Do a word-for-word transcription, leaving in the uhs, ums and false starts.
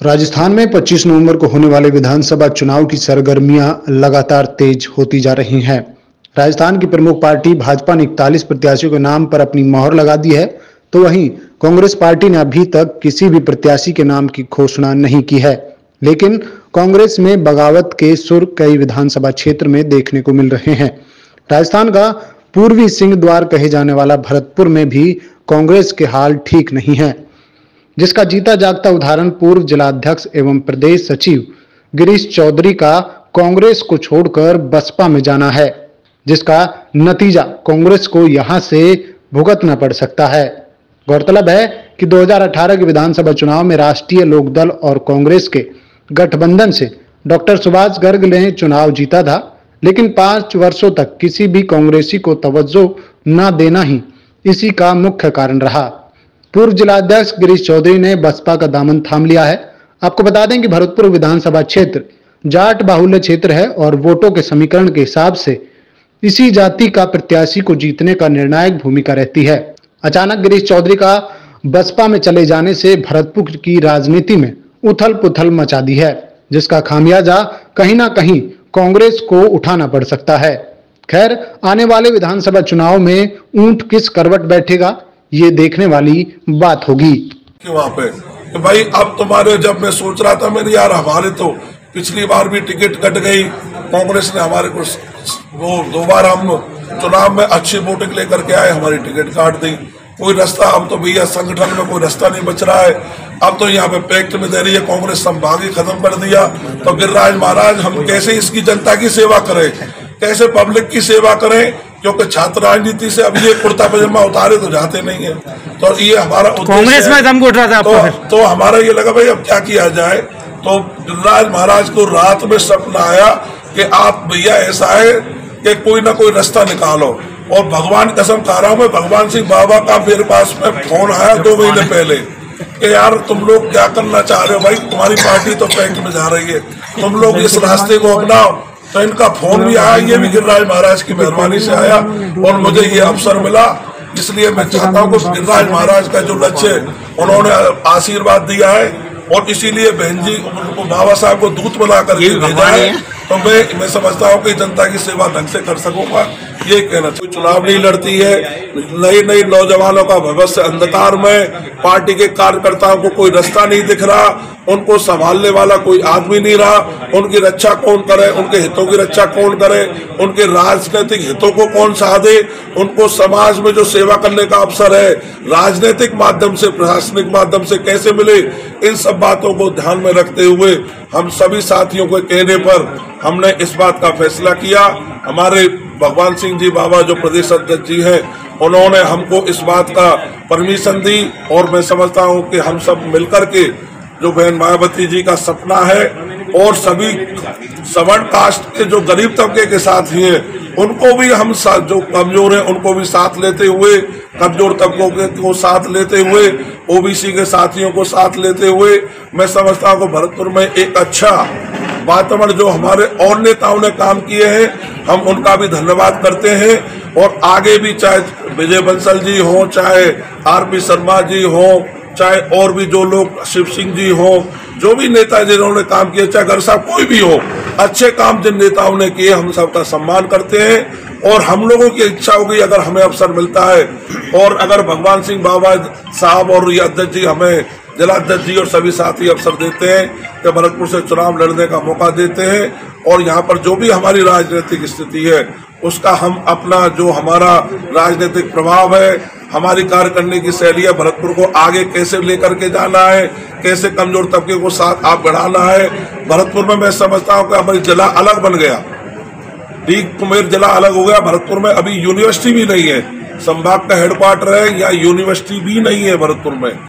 राजस्थान में पच्चीस नवंबर को होने वाले विधानसभा चुनाव की सरगर्मियां लगातार तेज होती जा रही हैं। राजस्थान की प्रमुख पार्टी भाजपा ने इकतालीस प्रत्याशियों के नाम पर अपनी मोहर लगा दी है, तो वहीं कांग्रेस पार्टी ने अभी तक किसी भी प्रत्याशी के नाम की घोषणा नहीं की है। लेकिन कांग्रेस में बगावत के सुर कई विधानसभा क्षेत्र में देखने को मिल रहे हैं। राजस्थान का पूर्वी सिंह द्वार कहे जाने वाला भरतपुर में भी कांग्रेस के हाल ठीक नहीं है, जिसका जीता जागता उदाहरण पूर्व जिलाध्यक्ष एवं प्रदेश सचिव गिरीश चौधरी का कांग्रेस को छोड़कर बसपा में जाना है, जिसका नतीजा कांग्रेस को यहां से भुगतना पड़ सकता है। गौरतलब है कि दो हज़ार अठारह के विधानसभा चुनाव में राष्ट्रीय लोकदल और कांग्रेस के गठबंधन से डॉक्टर सुभाष गर्ग ने चुनाव जीता था, लेकिन पांच वर्षों तक किसी भी कांग्रेसी को तवज्जो न देना ही इसी का मुख्य कारण रहा। पूर्व जिलाध्यक्ष गिरीश चौधरी ने बसपा का दामन थाम लिया है। आपको बता दें कि भरतपुर विधानसभा क्षेत्र जाट बाहुल्य क्षेत्र है और वोटों के समीकरण के हिसाब से इसी जाति का प्रत्याशी को जीतने का निर्णायक भूमिका रहती है। अचानक गिरीश चौधरी का बसपा में चले जाने से भरतपुर की राजनीति में उथल पुथल मचा दी है, जिसका खामियाजा कहीं ना कहीं कांग्रेस को उठाना पड़ सकता है। खैर, आने वाले विधानसभा चुनाव में ऊंट किस करवट बैठेगा, ये देखने वाली बात होगी। वहाँ पे तो भाई अब तुम्हारे जब मैं सोच रहा था मेरे यार हमारे तो पिछली बार भी टिकट कट गई, कांग्रेस ने हमारे को वो दो बार हम चुनाव में अच्छी वोटिंग लेकर के आए, हमारी टिकट काट दी। कोई रास्ता अब तो भैया संगठन में कोई रास्ता नहीं बच रहा है। अब तो यहाँ पे पैक्ट में दे रही है कांग्रेस, संभाग ही खत्म कर दिया। तो गिरिराज महाराज हम कैसे इसकी जनता की सेवा करें, कैसे पब्लिक की सेवा करें, क्योंकि छात्र राजनीति से अब ये कुर्ता पजामा उतारे तो जाते नहीं है। तो ये हमारा कांग्रेस में दम घुट रहा था तो, तो हमारा ये लगा भाई अब क्या किया जाए। तो गिरिराज महाराज को रात में सपना आया कि आप भैया ऐसा है कि कोई ना कोई रास्ता निकालो। और भगवान कसम खा रहा हूँ मैं, भगवान सिंह बाबा का मेरे पास में फोन आया दो महीने पहले कि यार तुम लोग क्या करना चाह रहे हो भाई, तुम्हारी पार्टी तो बैंक में जा रही है, तुम लोग इस रास्ते को अपनाओ। तो इनका फोन भी आया, ये भी गिरिराज महाराज की मेहरबानी से आया और मुझे ये अवसर मिला। इसलिए मैं चाहता हूँ कि गिरिराज महाराज का जो लक्ष्य उन्होंने आशीर्वाद दिया है और इसीलिए बहन जी उनको बाबा साहब को दूत बना करके भेजा है, तो मैं मैं समझता हूँ कि जनता की सेवा ढंग से कर सकूंगा। ये कहना चाहिए। चुनाव नहीं लड़ती है, नई नई नौजवानों का भविष्य अंधकार में, पार्टी के कार्यकर्ताओं को कोई रास्ता नहीं दिख रहा, उनको संभालने वाला कोई आदमी नहीं रहा। उनकी रक्षा कौन करे, उनके हितों की रक्षा कौन करे, उनके राजनीतिक हितों को कौन साधे, उनको समाज में जो सेवा करने का अवसर है राजनीतिक माध्यम से, प्रशासनिक माध्यम से कैसे मिले, इन सब बातों को ध्यान में रखते हुए हम सभी साथियों के कहने पर हमने इस बात का फैसला किया। हमारे भगवान सिंह जी बाबा जो प्रदेश अध्यक्ष जी हैं, उन्होंने हमको इस बात का परमिशन दी और मैं समझता हूं कि हम सब मिलकर के जो बहन मायावती जी का सपना है और सभी सवर्ण कास्ट के जो गरीब तबके के साथी हैं उनको भी हम जो कमजोर हैं उनको भी साथ लेते हुए, कमजोर तबकों को साथ लेते हुए, ओबीसी के साथियों को साथ लेते हुए मैं समझता हूँ कि भरतपुर में एक अच्छा वातावरण जो हमारे और नेताओं ने काम किए हैं हम उनका भी धन्यवाद करते हैं। और आगे भी चाहे विजय बंसल जी हो, चाहे आरपी शर्मा जी हो, चाहे और भी जो लोग शिव सिंह जी हो, जो भी नेता जिन्होंने काम किया, चाहे घर साहब कोई भी हो, अच्छे काम जिन नेताओं ने किए हम सबका सम्मान करते हैं। और हम लोगों की इच्छा होगी अगर हमें अवसर मिलता है और अगर भगवान सिंह बाबा साहब और ये अध्यक्ष जी हमें जिलाध्यक्ष जी और सभी साथी अवसर देते हैं कि भरतपुर से चुनाव लड़ने का मौका देते हैं और यहाँ पर जो भी हमारी राजनीतिक स्थिति है उसका हम अपना जो हमारा राजनीतिक प्रभाव है, हमारी कार्य करने की शैली है, भरतपुर को आगे कैसे लेकर के जाना है, कैसे कमजोर तबके को साथ आप बढ़ाना है। भरतपुर में मैं समझता हूँ कि हमारी जिला अलग बन गया, डीग कुमेर जिला अलग हो गया। भरतपुर में अभी यूनिवर्सिटी भी नहीं है, संभाग का हेडक्वार्टर है या यूनिवर्सिटी भी नहीं है भरतपुर में।